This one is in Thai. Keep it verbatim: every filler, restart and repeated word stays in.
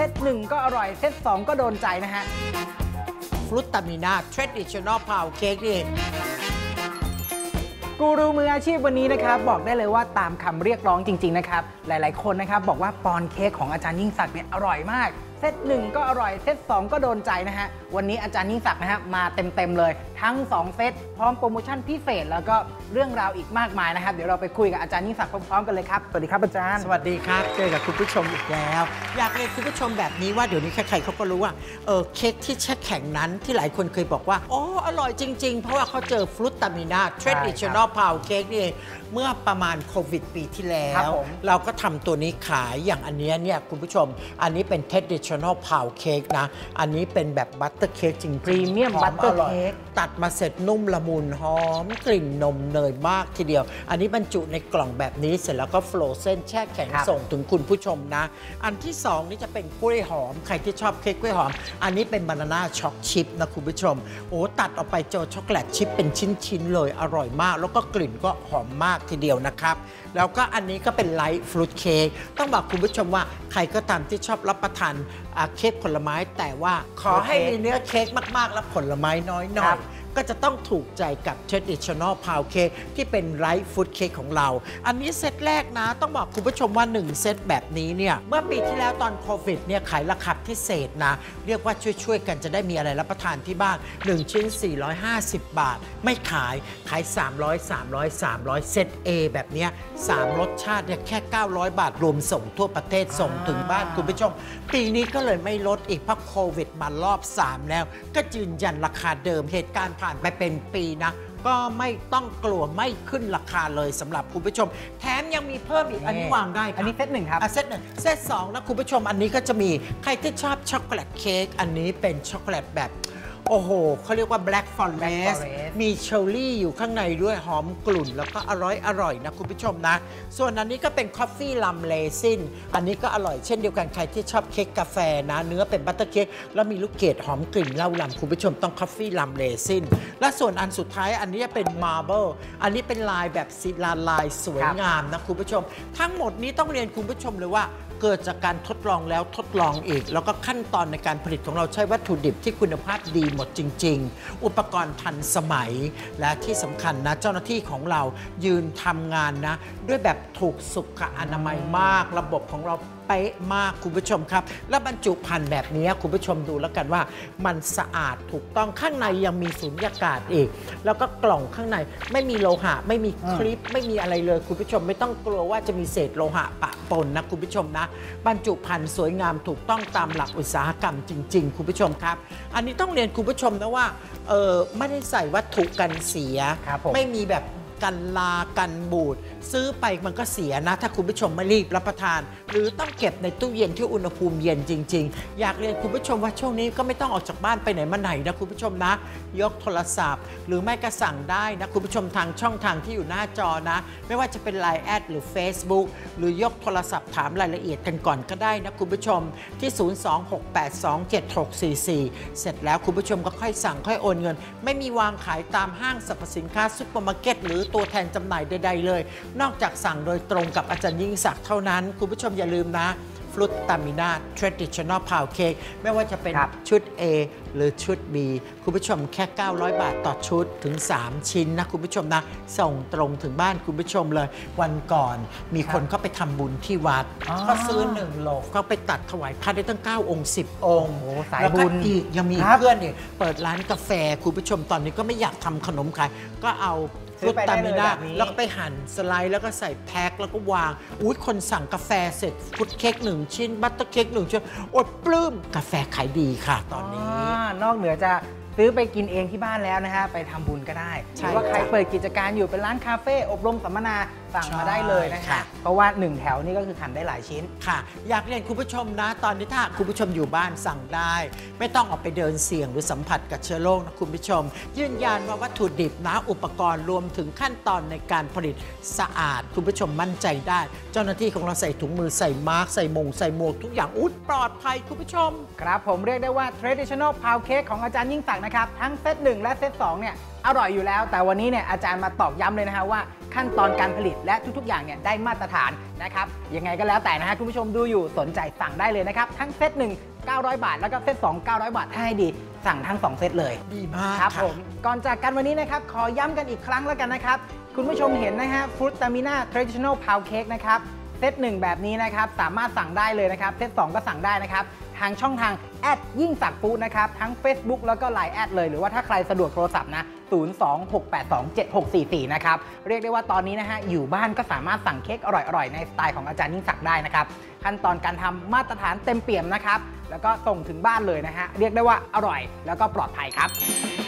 ตหนึ่งก็อร่อยเซตสองก็โดนใจนะฮะฟรุตตามิน่า traditional pound cake นี่กูรูมืออาชีพวันนี้นะครับบอกได้เลยว่าตามคำเรียกร้องจริงๆนะครับหลายๆคนนะครับบอกว่าปอนเค้กของอาจารย์ยิ่งศักดิ์เนี่ยอร่อยมากเซตหนึ่งก็อร่อยเซตสองก็โดนใจนะฮะวันนี้อาจารย์ยิ่งศักดิ์นะฮะมาเต็มๆเลยทั้งสองเซตพร้อมโปรโมชั่นพิเศษแล้วก็เรื่องราวอีกมากมายนะครับเดี๋ยวเราไปคุยกับอาจารย์ยิ่งศักดิ์พร้อมๆกันเลยครับสวัสดีครับอาจารย์สวัสดีครับเจอกับคุณผู้ชมอีกแล้วอยากเรียนคุณผู้ชมแบบนี้ว่าเดี๋ยวนี้ใครๆเขาก็รู้ว่าเออเค้กที่แช่แข็งนั้นที่หลายคนเคยบอกว่าอ๋ออร่อยจริงๆเพราะว่าเขาเจอฟรุตตามิน่า traditional pound cake นี่เมื่อประมาณโควิดปีที่แล้วเราก็ทำตัวนี้ขายอย่างอันนี้เนี่ยคุณผู้ชมอันนี้เป็น traditional pound cake นะอันนี้เป็นแบบบัตเตอร์เค้กจริงพรีเมียมบัตเตอร์เค้กตัดมาเสร็จนุ่มละมุนหอมกลิ่นนมเนยมากทีเดียวอันนี้บรรจุในกล่องแบบนี้เสร็จแล้วก็โฟลเซนแช่แข็งส่งถึงคุณผู้ชมนะอันที่สองนี่จะเป็นกล้วยหอมใครที่ชอบเค้กกล้วยหอมอันนี้เป็นบานาน่าช็อกชิพนะคุณผู้ชมโอ้ตัดออกไปเจอช็อกโกแลตชิพเป็นชิ้นๆเลยอร่อยมากแล้วก็กลิ่นก็หอมมากทีเดียวนะครับแล้วก็อันนี้ก็เป็นไลท์ฟรุตเค้กต้องบอกคุณผู้ชมว่าใครก็ตามที่ชอบรับประทานเค้กผลไม้แต่ว่าขอให้มีเนื้อเค้กมากๆและผลไม้น้อยหน่อยก็จะต้องถูกใจกับ traditional pound cake ที่เป็นไลท์ฟู้ดเค้กของเราอันนี้เซตแรกนะต้องบอกคุณผู้ชมว่าหนึ่งเซตแบบนี้เนี่ยเมื่อปีที่แล้วตอนโควิดเนี่ยขายราคาพิเศษนะเรียกว่าช่วยๆกันจะได้มีอะไรรับประทานที่บ้านหนึ่งชิ้นสี่ร้อยห้าสิบบาทไม่ขายขายสามร้อย สามร้อย สามร้อยเซต A แบบเนี้ยสามรสชาติเนี่ยแค่เก้าร้อยบาทรวมส่งทั่วประเทศส่งถึงบ้านคุณผู้ชมปีนี้ก็เลยไม่ลดอีกเพราะโควิดมารอบสามแล้วก็ยืนยันราคาเดิมเหตุการณ์ผ่านไปเป็นปีนะก็ไม่ต้องกลัวไม่ขึ้นราคาเลยสำหรับคุณผู้ชมแถมยังมีเพิ่มอีกอันนี้วางได้อันนี้เซตหนึ่งครับเซตหนึ่งเซตสองแล้วคุณผู้ชมอันนี้ก็จะมีใครที่ชอบช็อกโกแลตเค้กอันนี้เป็นช็อกโกแลตแบบโอ้โหเขาเรียกว่า Black Forest มีเชอร์รี่อยู่ข้างในด้วยหอมกลุ่นแล้วก็อร่อยอร่อยนะคุณผู้ชมนะส่วนอันนี้ก็เป็นคอฟฟี่ลัมเลซินอันนี้ก็อร่อยเช่นเดียวกันใครที่ชอบเค้กกาแฟนะเนื้อเป็นบัตเตอร์เค้กแล้วมีลูกเกดหอมกลิ่นเหล้าลำคุณผู้ชมต้องคอฟฟี่ลัมเลซินและส่วนอันสุดท้ายอันนี้เป็นมาร์เบิลอันนี้เป็นลายแบบศิลาลายสวยงามนะคุณผู้ชมทั้งหมดนี้ต้องเรียนคุณผู้ชมเลยว่าเกิดจากการทดลองแล้วทดลองอีกแล้วก็ขั้นตอนในการผลิตของเราใช้วัตถุดิบที่คุณภาพดีหมดจริงๆอุปกรณ์ทันสมัยและที่สำคัญนะเจ้าหน้าที่ของเรายืนทำงานนะด้วยแบบถูกสุขอนามัยมากระบบของเราเป๊ะมากคุณผู้ชมครับและบรรจุภัณฑ์แบบนี้คุณผู้ชมดูแล้วกันว่ามันสะอาดถูกต้องข้างในยังมีสุญญากาศอีกแล้วก็กล่องข้างในไม่มีโลหะไม่มีคลิปไม่มีอะไรเลยคุณผู้ชมไม่ต้องกลัวว่าจะมีเศษโลหะปะปนนะคุณผู้ชมนะบรรจุภัณฑ์สวยงามถูกต้องตามหลักอุตสาหกรรมจริงๆคุณผู้ชมครับอันนี้ต้องเรียนคุณผู้ชมนะว่าเออไม่ได้ใส่วัตถุกันเสียไม่มีแบบกันลากันบูดซื้อไปมันก็เสียนะถ้าคุณผู้ชมไม่รีบรับประทานหรือต้องเก็บในตู้เย็นที่อุณหภูมิเย็นจริงๆอยากเรียนคุณผู้ชมว่าช่วงนี้ก็ไม่ต้องออกจากบ้านไปไหนมาไหนนะคุณผู้ชมนะยกโทรศัพท์หรือไม่ก็สั่งได้นะคุณผู้ชมทางช่องทางที่อยู่หน้าจอนะไม่ว่าจะเป็น ไลน์ แอดหรือ Facebook หรือยกโทรศัพท์ถามรายละเอียดกันก่อนก็ได้นะคุณผู้ชมที่ศูนย์ สอง หก แปด สอง เจ็ด หก สี่ สี่เสร็จแล้วคุณผู้ชมก็ค่อยสั่งค่อยโอนเงินไม่มีวางขายตามห้างสรรพสินค้าซุปเปอร์มาร์เก็ตหรือตัวแทนจำหน่ายใดๆเลยนอกจากสั่งโดยตรงกับอาจารย์ยิ่งศักดิ์เท่านั้นคุณผู้ชมอย่าลืมนะฟรุตตามิน่า traditional pound cake ไม่ว่าจะเป็นชุด A หรือชุด B คุณผู้ชมแค่เก้าร้อยบาทต่อชุดถึงสามชิ้นนะคุณผู้ชมนะส่งตรงถึงบ้านคุณผู้ชมเลยวันก่อนมีคนเข้าไปทำบุญที่วัดก็ซื้อหนึ่งโหลเขาไปตัดถวายพระได้ตั้งเก้าองค์สิบองค์แล้วก็อีกยังมีเพื่อนเนี่ยเปิดร้านกาแฟคุณผู้ชมตอนนี้ก็ไม่อยากทำขนมขายก็เอาฟรุตตามิน่าแล้วก็ไปหั่นสไลด์แล้วก็ใส่แพ็คแล้วก็วางอุ้ยคนสั่งกาแฟเสร็จฟรุตเค้กหนึ่งชิ้นบัตเตอร์เค้กหนึ่งชิ้นอดปลื้มกาแฟขายดีค่ะตอนนี้นอกเหนือจะซื้อไปกินเองที่บ้านแล้วนะฮะไปทำบุญก็ได้หรือว่าใครเปิดกิจการอยู่เป็นร้านคาเฟ่อบรมสัมมนาสั่งมาได้เลยนะคะเพราะว่าหนึ่งแถวนี่ก็คือหั่นได้หลายชิ้นค่ะอยากเรียนคุณผู้ชมนะตอนนี้ถ้าคุณผู้ชมอยู่บ้านสั่งได้ไม่ต้องออกไปเดินเสี่ยงหรือสัมผัสกับเชื้อโรคนะคุณผู้ชมยืนยันว่าวัตถุดิบนะอุปกรณ์รวมถึงขั้นตอนในการผลิตสะอาดคุณผู้ชมมั่นใจได้เจ้าหน้าที่ของเราใส่ถุงมือใส่มาร์กใส่มงใส่หมวกทุกอย่างอุ๊ยปลอดภัยคุณผู้ชมครับผมเรียกได้ว่า traditional pound cake ของอาจารย์ยิ่งศักดิ์นะครับทั้งเซตหนึ่งและเซตสองเนี่ยอร่อยอยู่แล้วแต่วันนี้เนี่ยอาจารย์มาตอกย้ำเลยนะฮะว่าขั้นตอนการผลิตและทุกๆอย่างเนี่ยได้มาตรฐานนะครับยังไงก็แล้วแต่นะฮะคุณผู้ชมดูอยู่สนใจสั่งได้เลยนะครับทั้งเซตหนึ่ง เก้าร้อย บาทแล้วก็เซตสอง เก้าร้อย บาทถ้าให้ดีสั่งทั้งสองเซตเลยดีมากครับค่ะผมก่อนจากกันวันนี้นะครับขอย้ำกันอีกครั้งแล้วกันนะครับคุณผู้ชมเห็นนะฮะฟรุตตามิน่า traditional pound cake นะครับเซตหนึ่งแบบนี้นะครับสามารถสั่งได้เลยนะครับเซตสองก็สั่งได้นะครับทางช่องทางแอดยิ่งศักดิ์ฟู้ดนะครับทั้ง Facebook แล้วก็ ไลน์ แอดเลยหรือว่าถ้าใครสะดวกโทรศัพท์นะศูนย์ สอง หก แปด สอง เจ็ด หก สี่ สี่ นะครับเรียกได้ว่าตอนนี้นะฮะอยู่บ้านก็สามารถสั่งเค้กอร่อยๆในสไตล์ของอาจารย์ยิ่งศักดิ์ได้นะครับขั้นตอนการทำมาตรฐานเต็มเปี่ยมนะครับแล้วก็ส่งถึงบ้านเลยนะฮะเรียกได้ว่าอร่อยแล้วก็ปลอดภัยครับ